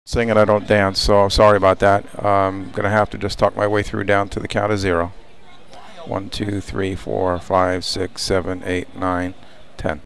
Sing and I don't dance, so sorry about that. I'm going to have to just talk my way through down to the count of 0. 1, 2, 3, 4, 5, 6, 7, 8, 9, 10.